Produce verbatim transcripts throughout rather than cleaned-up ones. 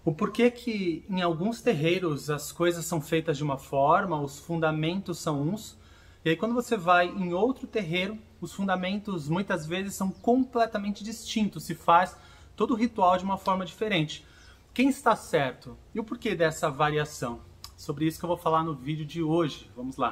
O porquê que em alguns terreiros as coisas são feitas de uma forma, os fundamentos são uns, e aí quando você vai em outro terreiro, os fundamentos muitas vezes são completamente distintos, se faz todo o ritual de uma forma diferente. Quem está certo? E o porquê dessa variação? Sobre isso que eu vou falar no vídeo de hoje. Vamos lá.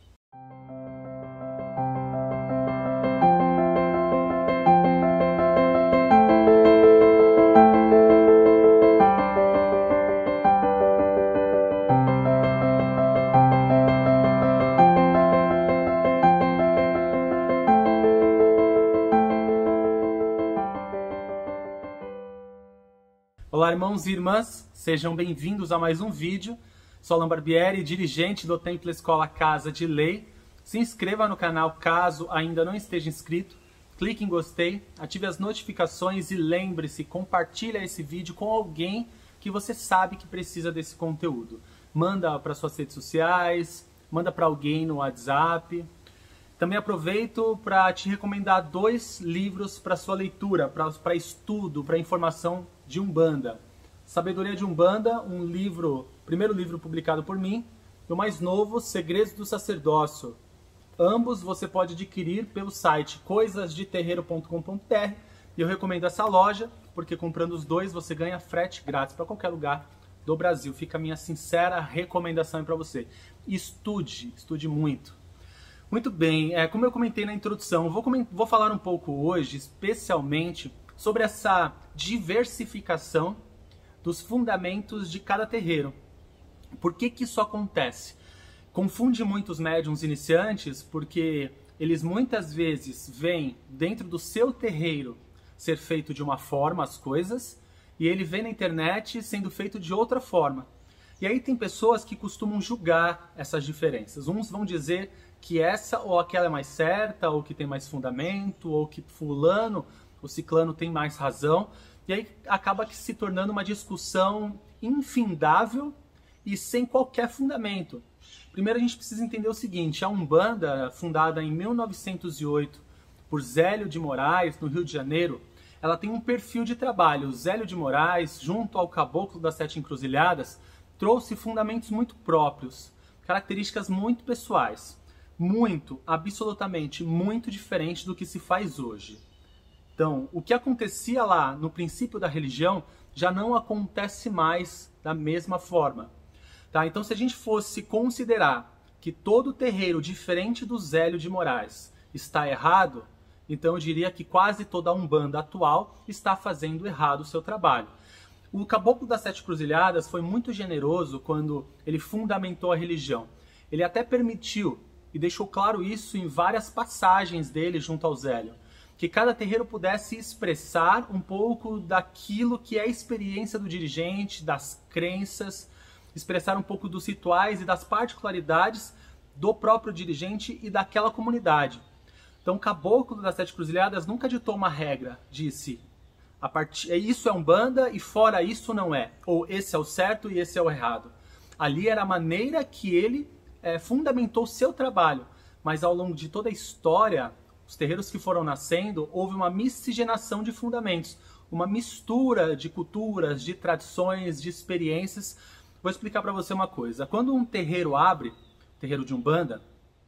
Olá, irmãos e irmãs, sejam bem-vindos a mais um vídeo. Sou Alain Barbieri, dirigente do Templo Escola Casa de Lei. Se inscreva no canal caso ainda não esteja inscrito, clique em gostei, ative as notificações e lembre-se, compartilhe esse vídeo com alguém que você sabe que precisa desse conteúdo. Manda para suas redes sociais, manda para alguém no WhatsApp. Também aproveito para te recomendar dois livros para sua leitura, para estudo, para informação de Umbanda. Sabedoria de Umbanda, um livro, primeiro livro publicado por mim, e o mais novo, Segredos do Sacerdócio. Ambos você pode adquirir pelo site coisas de terreiro ponto com ponto br, e eu recomendo essa loja, porque comprando os dois você ganha frete grátis para qualquer lugar do Brasil. Fica a minha sincera recomendação para você. Estude, estude muito. Muito bem, é, como eu comentei na introdução, eu vou, vou falar um pouco hoje, especialmente, sobre essa diversificação dos fundamentos de cada terreiro. Por que que isso acontece? Confunde muitos médiuns iniciantes porque eles muitas vezes veem dentro do seu terreiro ser feito de uma forma as coisas e ele vê na internet sendo feito de outra forma. E aí tem pessoas que costumam julgar essas diferenças. Uns vão dizer que essa ou aquela é mais certa, ou que tem mais fundamento, ou que fulano, o ciclano tem mais razão. E aí acaba que se tornando uma discussão infindável e sem qualquer fundamento. Primeiro a gente precisa entender o seguinte, a Umbanda, fundada em mil novecentos e oito por Zélio de Moraes, no Rio de Janeiro, ela tem um perfil de trabalho. O Zélio de Moraes, junto ao Caboclo das Sete Encruzilhadas, trouxe fundamentos muito próprios, características muito pessoais, muito, absolutamente, muito diferente do que se faz hoje. Então, o que acontecia lá no princípio da religião já não acontece mais da mesma forma. Tá? Então, se a gente fosse considerar que todo terreiro diferente do Zélio de Moraes está errado, então eu diria que quase toda a Umbanda atual está fazendo errado o seu trabalho. O Caboclo das Sete Encruzilhadas foi muito generoso quando ele fundamentou a religião. Ele até permitiu, e deixou claro isso em várias passagens dele junto ao Zélio, que cada terreiro pudesse expressar um pouco daquilo que é a experiência do dirigente, das crenças, expressar um pouco dos rituais e das particularidades do próprio dirigente e daquela comunidade. Então o Caboclo das Sete Encruzilhadas nunca ditou uma regra, disse, a part... isso é Umbanda e fora isso não é, ou esse é o certo e esse é o errado. Ali era a maneira que ele é, fundamentou o seu trabalho, mas ao longo de toda a história, os terreiros que foram nascendo, houve uma miscigenação de fundamentos, uma mistura de culturas, de tradições, de experiências. Vou explicar para você uma coisa. Quando um terreiro abre, terreiro de Umbanda,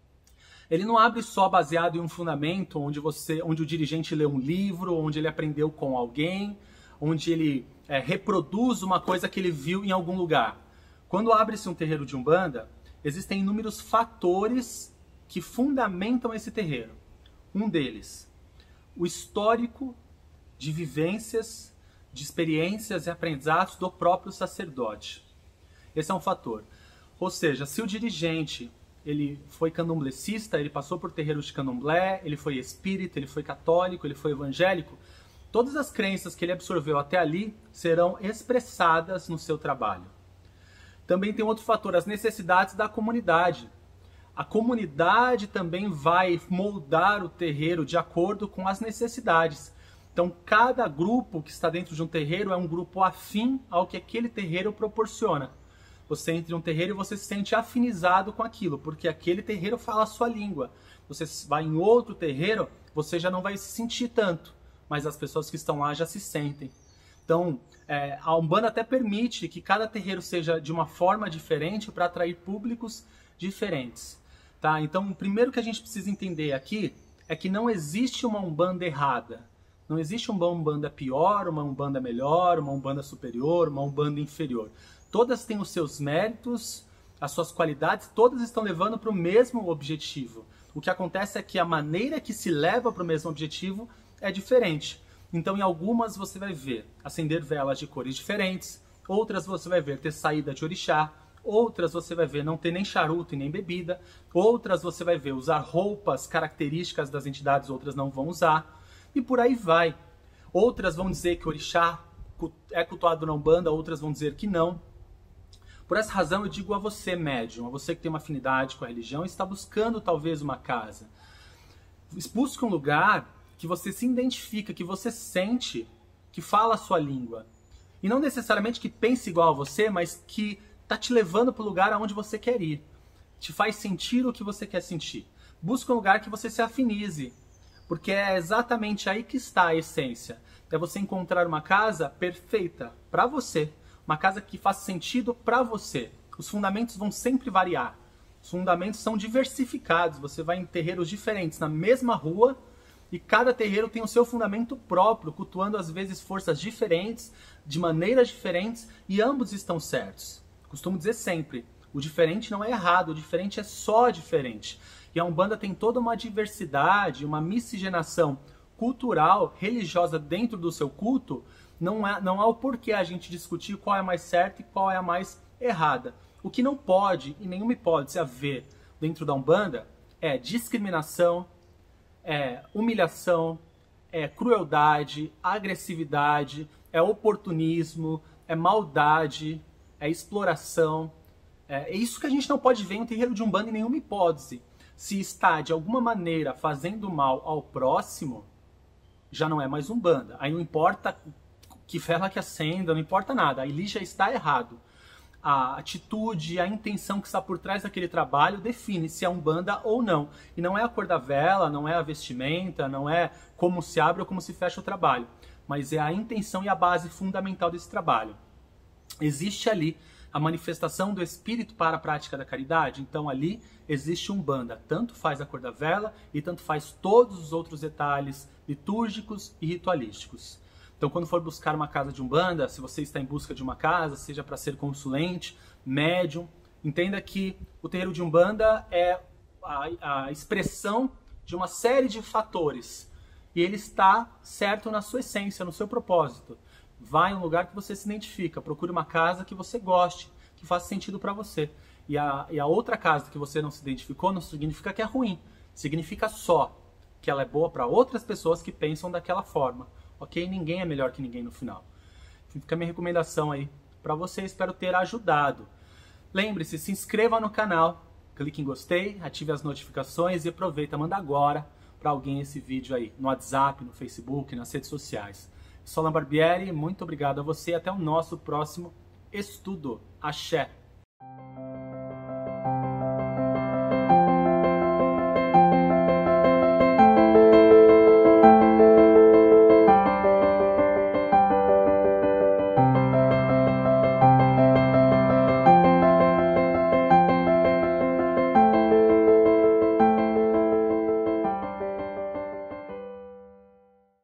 ele não abre só baseado em um fundamento onde, você, onde o dirigente lê um livro, onde ele aprendeu com alguém, onde ele é, reproduz uma coisa que ele viu em algum lugar. Quando abre-se um terreiro de Umbanda, existem inúmeros fatores que fundamentam esse terreiro. Um deles, o histórico de vivências, de experiências e aprendizados do próprio sacerdote. Esse é um fator. Ou seja, se o dirigente ele foi candomblecista, ele passou por terreiros de candomblé, ele foi espírita, ele foi católico, ele foi evangélico, todas as crenças que ele absorveu até ali serão expressadas no seu trabalho. Também tem outro fator, as necessidades da comunidade. A comunidade também vai moldar o terreiro de acordo com as necessidades. Então, cada grupo que está dentro de um terreiro é um grupo afim ao que aquele terreiro proporciona. Você entra em um terreiro e você se sente afinizado com aquilo, porque aquele terreiro fala a sua língua. Você vai em outro terreiro, você já não vai se sentir tanto, mas as pessoas que estão lá já se sentem. Então, é, a Umbanda até permite que cada terreiro seja de uma forma diferente para atrair públicos diferentes. Tá? Então, o primeiro que a gente precisa entender aqui é que não existe uma Umbanda errada. Não existe uma Umbanda pior, uma Umbanda melhor, uma Umbanda superior, uma Umbanda inferior. Todas têm os seus méritos, as suas qualidades, todas estão levando para o mesmo objetivo. O que acontece é que a maneira que se leva para o mesmo objetivo é diferente. Então, em algumas você vai ver acender velas de cores diferentes, outras você vai ver ter saída de orixá, outras você vai ver não ter nem charuto e nem bebida, outras você vai ver usar roupas características das entidades, outras não vão usar, e por aí vai. Outras vão dizer que orixá é cultuado na Umbanda, outras vão dizer que não. Por essa razão eu digo a você, médium, a você que tem uma afinidade com a religião e está buscando talvez uma casa. Busque um lugar que você se identifica, que você sente, que fala a sua língua. E não necessariamente que pense igual a você, mas que está te levando para o lugar aonde você quer ir. Te faz sentir o que você quer sentir. Busque um lugar que você se afinize, porque é exatamente aí que está a essência. É você encontrar uma casa perfeita para você. Uma casa que faça sentido para você. Os fundamentos vão sempre variar. Os fundamentos são diversificados. Você vai em terreiros diferentes na mesma rua, e cada terreiro tem o seu fundamento próprio, cultuando às vezes forças diferentes, de maneiras diferentes, e ambos estão certos. Costumo dizer sempre, o diferente não é errado, o diferente é só diferente. E a Umbanda tem toda uma diversidade, uma miscigenação cultural, religiosa dentro do seu culto. Não há, não há o porquê a gente discutir qual é a mais certa e qual é a mais errada. O que não pode, e nenhuma hipótese, haver dentro da Umbanda é discriminação, é humilhação, é crueldade, agressividade, é oportunismo, é maldade, é exploração. É isso que a gente não pode ver em um terreiro de Umbanda em nenhuma hipótese. Se está, de alguma maneira, fazendo mal ao próximo, já não é mais Umbanda. Aí não importa que vela que acenda, não importa nada. Aí já está errado. A atitude, a intenção que está por trás daquele trabalho define se é Umbanda ou não. E não é a cor da vela, não é a vestimenta, não é como se abre ou como se fecha o trabalho. Mas é a intenção e a base fundamental desse trabalho. Existe ali a manifestação do espírito para a prática da caridade, então ali existe Umbanda. Tanto faz a cor da vela e tanto faz todos os outros detalhes litúrgicos e ritualísticos. Então, quando for buscar uma casa de Umbanda, se você está em busca de uma casa, seja para ser consulente, médium, entenda que o terreiro de Umbanda é a, a expressão de uma série de fatores. E ele está certo na sua essência, no seu propósito. Vai em um lugar que você se identifica, procure uma casa que você goste, que faça sentido para você. E a, e a outra casa que você não se identificou não significa que é ruim, significa só que ela é boa para outras pessoas que pensam daquela forma. Ok? Ninguém é melhor que ninguém no final. Fica a minha recomendação aí para você, espero ter ajudado. Lembre-se, se inscreva no canal, clique em gostei, ative as notificações e aproveita, manda agora para alguém esse vídeo aí, no WhatsApp, no Facebook, nas redes sociais. Sou Alan Barbieri, muito obrigado a você e até o nosso próximo estudo. Axé!